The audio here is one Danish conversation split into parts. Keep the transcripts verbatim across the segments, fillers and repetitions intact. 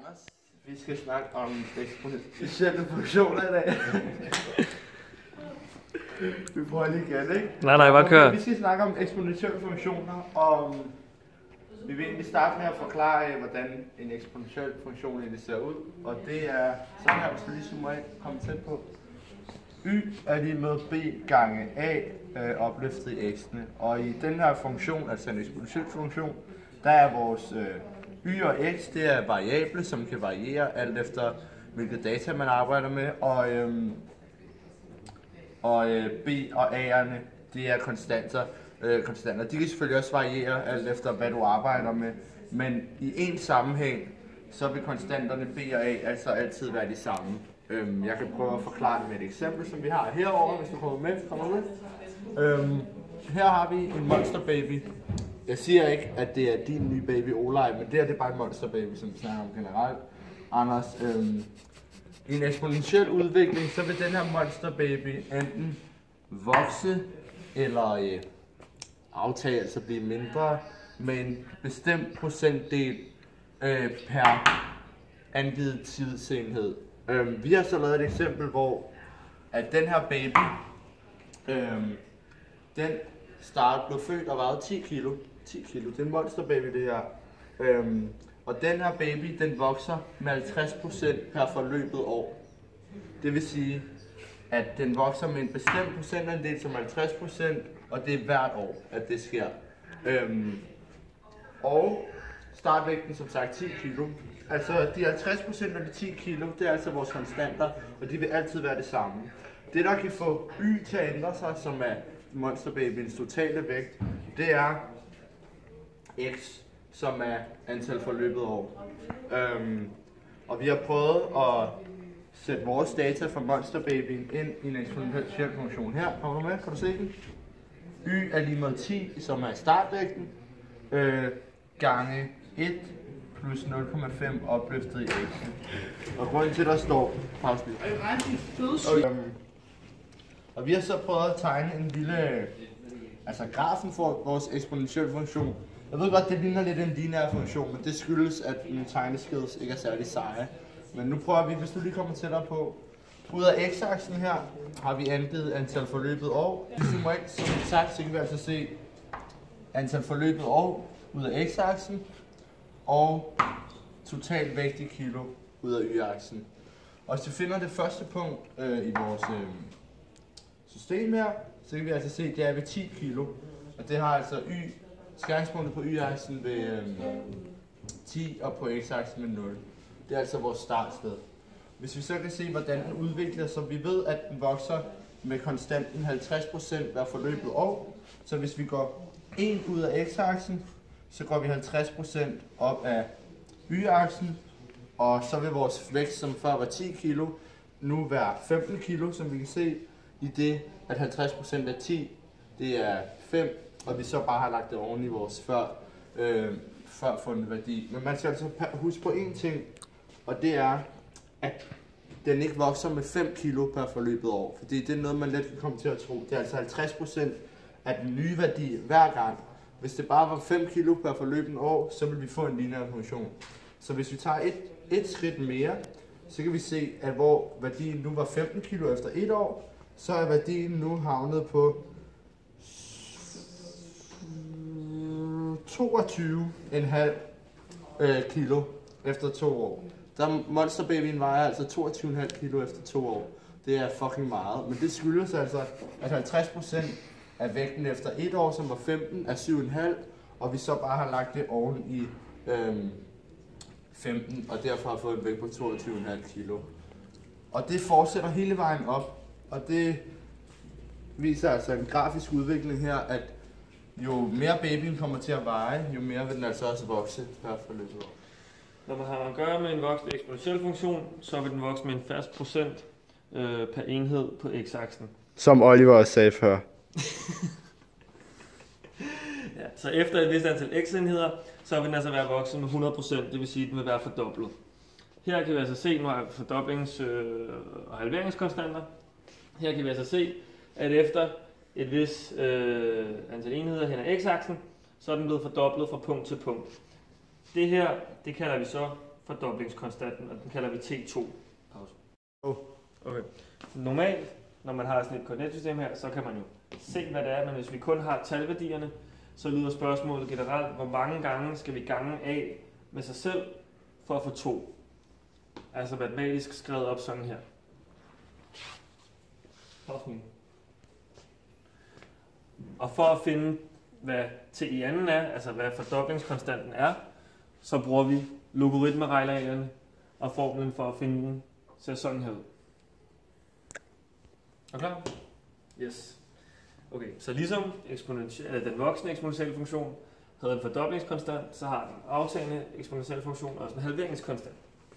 Anders, vi skal snakke om eksponentielle funktioner i dag. Vi prøver lige igen, ikke? Nej, nej, bare kør. Vi skal snakke om eksponentielle funktioner, og vi vil egentlig starte med at forklare, hvordan en eksponentiel funktion egentlig ser ud. Og det er sådan her, hvis du lige zoomer ind, kommer tæt på. Y er lige med b gange a øh, opløftet i x'ene. Og i den her funktion, altså en eksponentiel funktion, der er vores øh, y og x, det er variable, som kan variere alt efter hvilket data man arbejder med. Og, øhm, og øh, b og a'erne, det er konstanter. Øh, konstanter. De kan selvfølgelig også variere alt efter hvad du arbejder med. Men i en sammenhæng, så vil konstanterne b og a altså altid være de samme. Øhm, jeg kan prøve at forklare det med et eksempel, som vi har herovre, hvis du kommer med. Kommer med. Øhm, her har vi en monster baby. Jeg siger ikke, at det er din nye baby Olaj, men det her det er bare en monster baby, som vi snakker om generelt. Anders, øhm, i en eksponentiel udvikling, så vil den her monster baby enten vokse eller øh, aftage, altså blive mindre med en bestemt procentdel øh, per angivet tidsenhed. Øhm, vi har så lavet et eksempel, hvor at den her baby, øhm, den start blev født og vejede ti kilo. ti kilo, det er en monster baby det her. Øhm, og den her baby, den vokser med halvtreds procent per forløbet år. Det vil sige, at den vokser med en bestemt procentandel som halvtreds procent, og det er hvert år, at det sker. Øhm, og startvægten som sagt ti kilo. Altså de halvtreds procent af de ti kilo, det er altså vores konstanter, og de vil altid være det samme. Det der kan få y til at ændre sig, som er monsterbabyens totale vægt, det er x, som er antal forløbet år. Øhm, og vi har prøvet at sætte vores data fra monsterbabyen ind i en eksponentiel funktion her. Kommer du med? Kan du se den? Y er lige med ti, som er startvægten, øh, gange et plus nul komma fem opløftet i x. Og grunden til, der står pause lige. Og, øhm, og vi har så prøvet at tegne en lille, altså grafen for vores eksponentielle funktion. Jeg ved godt, det ligner lidt en lineær funktion, men det skyldes, at mine tegneskills ikke er særlig seje. Men nu prøver vi, hvis du lige kommer tættere på. Ud af x-aksen her har vi angivet antal forløbet år. Hvis du må ikke, som sagt, så kan vi altså se antal forløbet år ud af x-aksen og total vægt i kilo ud af y-aksen. Og hvis vi finder det første punkt øh, i vores øh, system her, så kan vi altså se, at det er ved ti kilo. Og det har altså y, skæringspunktet på y-aksen ved øh, ti og på x-aksen ved nul. Det er altså vores startsted. Hvis vi så kan se, hvordan den udvikler sig, vi ved, at den vokser med konstanten halvtreds procent hver forløbet år. Så hvis vi går en ud af x-aksen, så går vi halvtreds procent op af y-aksen, og så vil vores vægt, som før var ti kilo, nu være femten kilo, som vi kan se, i det, at halvtreds procent af ti, det er fem, og vi så bare har lagt det oven i vores før, øh, før fundet værdi. Men man skal altså huske på én ting, og det er, at den ikke vokser med fem kilo per forløbet år, fordi det er noget, man let kan komme til at tro. Det er altså halvtreds procent af den nye værdi hver gang. Hvis det bare var fem kilo per forløbet år, så vil vi få en lineær funktion. Så hvis vi tager et, et skridt mere, så kan vi se, at hvor værdien nu var femten kilo efter et år, så er værdien nu havnet på toogtyve komma fem øh, kilo efter to år. Der monsterbabyen vejer altså toogtyve komma fem kilo efter to år. Det er fucking meget, men det skyldes altså, at halvtreds procent af vægten efter et år, som var femten, er syv komma fem, og vi så bare har lagt det oven i øhm, femten, og derfor har fået en vægt på toogtyve komma fem kilo. Og det fortsætter hele vejen op, og det viser altså en grafisk udvikling her, at jo mere babyen kommer til at veje, jo mere vil den altså også vokse per forløbet år. Når man har at gøre med en voksende eksponentiel funktion, så vil den vokse med en fast procent øh, per enhed på x-aksen. Som Oliver også sagde før. Ja, så efter et vist antal x-enheder, så vil den altså være vokset med hundrede procent, det vil sige, at den vil være fordoblet. Her kan vi altså se, nu har vi fordoblings- og halveringskonstanter. Her kan vi altså se, at efter et vist øh, antal enheder hen ad x-aksen, så er den blevet fordoblet fra punkt til punkt. Det her, det kalder vi så fordoblingskonstanten, og den kalder vi T to. Pause. Oh. Okay. Normalt, når man har sådan et koordinatsystem her, så kan man jo se, hvad det er, men hvis vi kun har talværdierne, så lyder spørgsmålet generelt, hvor mange gange skal vi gange af med sig selv for at få to? Altså matematisk skrevet op sådan her. Og for at finde, hvad t i anden er, altså hvad fordoblingskonstanten er, så bruger vi logaritmereglerne, og formlen for at finde den ser sådan her ud. Er du klar? Yes. Okay, så ligesom eller den voksne eksponentielle funktion havde en fordoblingskonstant, så har den aftagende eksponentielle funktion også en halveringskonstant.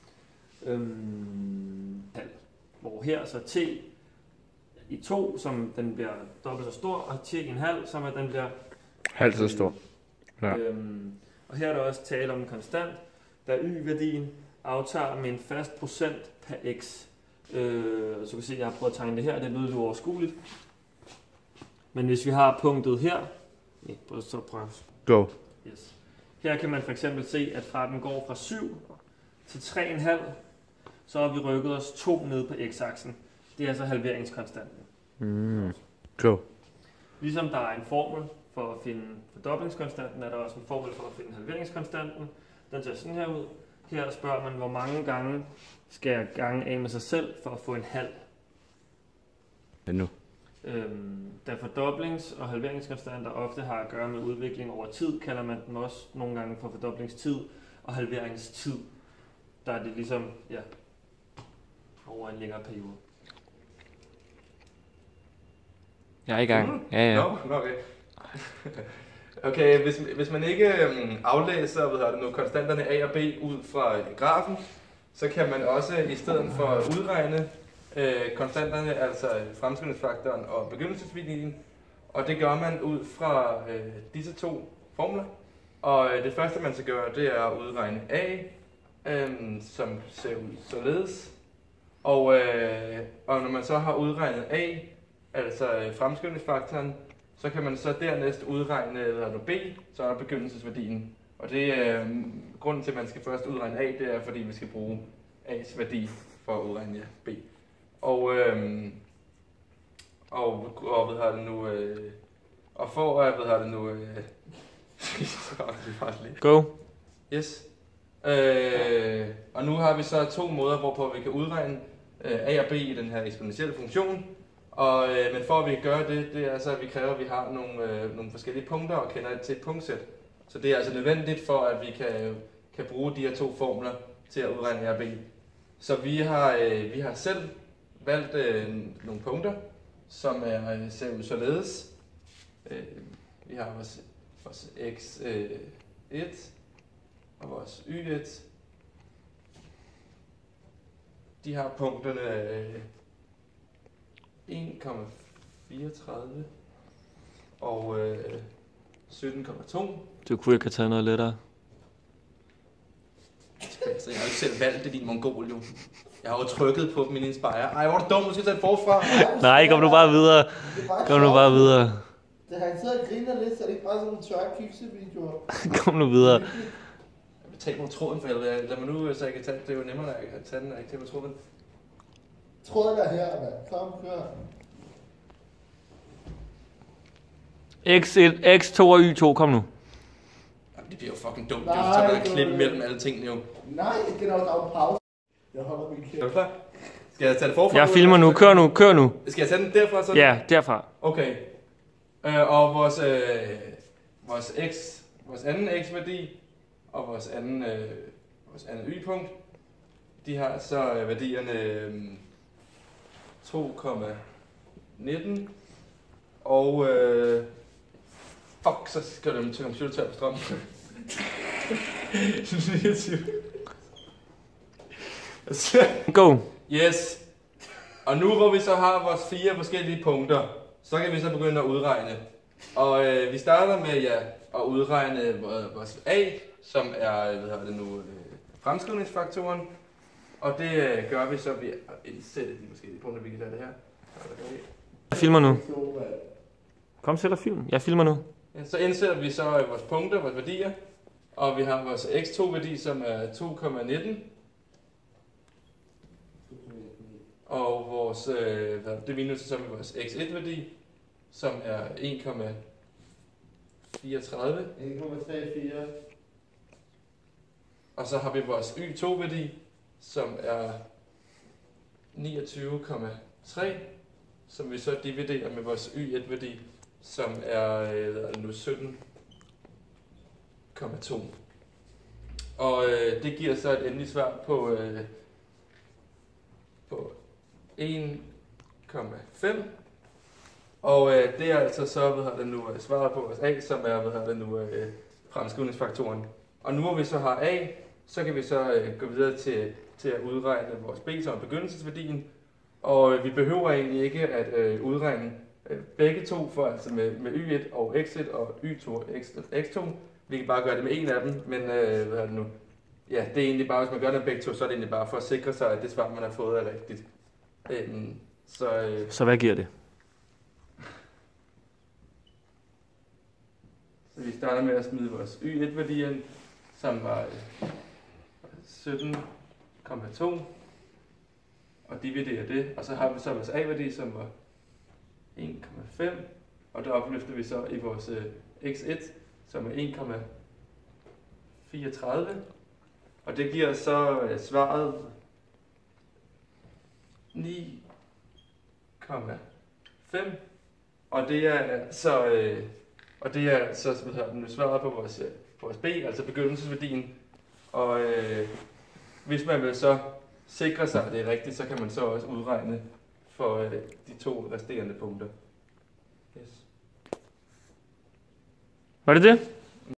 Øhm, hvor her så t i to, som den bliver dobbelt så stor, og t i en halv, som at den bliver halvt så stor. Ja. Øhm, og her er der også tale om en konstant, da y-værdien aftager med en fast procent per x. Øh, så kan se, at jeg har prøvet at tegne det her, det lyder lidt uoverskueligt. Men hvis vi har punktet her, nej, så prøv. Go. Yes. Her kan man for eksempel se, at fra den går fra syv til tre komma fem, så har vi rykket os to ned på x-aksen. Det er altså halveringskonstanten. Mm. Go. Ligesom der er en formel for at finde fordoblingskonstanten, er der også en formel for at finde halveringskonstanten. Den ser sådan her ud. Her spørger man, hvor mange gange skal jeg gange af med sig selv for at få en halv. Ja, nu. Øhm, da fordoblings- og halveringskonstanter ofte har at gøre med udvikling over tid, kalder man dem også nogle gange for fordoblingstid og halveringstid. Der er det ligesom, ja, over en længere periode. Jeg er i gang. Ja, ja. Nå, okay. Okay, hvis, hvis man ikke øhm, aflæser hvad hedder det nu, konstanterne a og b ud fra grafen, så kan man også i stedet for at udregne øh, konstanterne, altså fremskrivningsfaktoren og begyndelsesværdien, og det gør man ud fra øh, disse to formler. Og øh, det første man skal gøre, det er at udregne a, øh, som ser ud således. Og, øh, og når man så har udregnet a, altså fremskrivningsfaktoren, så kan man så dernæst udregne eller b, så er begyndelsesværdien. Og det er øh, grunden til, at man skal først udregne a, det er fordi vi skal bruge a's værdi for at udregne ja, b. Og øh, og og hvad har det nu øh, og for at hvad har det nu øh, Go. Yes. Øh, og nu har vi så to måder, hvorpå vi kan udregne øh, a og b i den her eksponentielle funktion. Og, øh, men for at vi kan gøre det, det er så, at vi kræver, at vi har nogle, øh, nogle forskellige punkter og kender det til et punktsæt. Så det er altså nødvendigt for, at vi kan, kan bruge de her to formler til at udregne a og b. Så vi har, øh, vi har selv valgt øh, nogle punkter, som er, øh, ser ud således. Øh, vi har vores, vores x et og vores y et. De har punkterne øh, en komma fireogtredive og øh, sytten komma to. Du kunne ikke have taget noget lettere. Så jeg har jo ikke selv valgt det, din mongol jo. Jeg har jo trykket på dem i en spejr. Ej, hvor er du dum, du skal tage det forfra. Nej, kom nu bare videre. Kom nu bare videre. Det har han siddet og griner lidt, så det er ikke bare sådan nogle tørre kiksevideoer. Kom nu videre. Jeg vil tage mig tråden for helvede. Lad mig nu, så jeg kan tage det. Det er jo nemmere, at jeg kan tage den, og ikke tage mig tråden. Tråden er her, mand. Kom, kør. x et, x to og y to, kom nu. Jamen, det bliver jo fucking dumt. Nej, det er jo så meget det klip var- mellem alle tingene jo. Nej, det er nok der er en pause. Jeg holder min Er kæft. du klar? Skal jeg tage det forfra? Jeg filmer nu, kør nu, kør nu. Skal jeg tage den derfra så? Ja, derfra. Okay. Øh, og vores, øh, vores x, vores anden x-værdi og vores anden, øh, vores anden y-punkt, de har så øh, værdierne øh, to komma nitten og øh, fuck, så skal det til computer tør på strøm. niogtyve. Go. Yes. Og nu hvor vi så har vores fire forskellige punkter, så kan vi så begynde at udregne. Og øh, vi starter med ja, at udregne øh, vores a, som er hvad hedder det nu, øh, fremskrivningsfaktoren. Og det øh, gør vi så ved at indsætte de forskellige punkter, vi kan tage det her. Jeg filmer nu. Kom, sæt og film. Jeg filmer nu. Ja, så indsætter vi så øh, vores punkter, vores værdier. Og vi har vores x to værdi, som er to komma nitten. Og vores, øh, det vi nu til så med vores x et værdi, som er en komma fireogtredive. en komma fire. Og så har vi vores y to værdi, som er niogtyve komma tre, som vi så dividerer med vores y et værdi, som er, øh, hvad er det nu, sytten komma to. Og øh, det giver så et endeligt svar på, øh, på en komma fem. Og øh, det er altså så, hvad hedder det nu, svaret på vores a, som er, hvad hedder det nu, øh, fremskrivningsfaktoren. Og nu hvor vi så har a, så kan vi så øh, gå videre til, til at udregne vores b, som er begyndelsesværdien. Og øh, vi behøver egentlig ikke at øh, udregne øh, begge to, for altså med, med y et og x et og y to og x, x to. Vi kan bare gøre det med en af dem, men øh, hvad er det nu? Ja, det er egentlig bare, hvis man gør det med begge to, så er det egentlig bare for at sikre sig, at det svar, man har fået, er rigtigt. Øhm, så, øh, Så hvad giver det? så vi starter med at smide vores y et værdi ind, som var øh, sytten komma to, og dividerer det, og så har vi så vores a-værdi, som var en komma fem, og der opløfter vi så i vores øh, x et, som er en komma fireogtredive, og det giver så øh, svaret ni komma fem, og det er så øh, og det er så nu svaret på vores, vores b, altså begyndelsesværdien. Og øh, hvis man vil så sikre sig, at det er rigtigt, så kan man så også udregne for øh, de to resterende punkter. Yes. Var det det?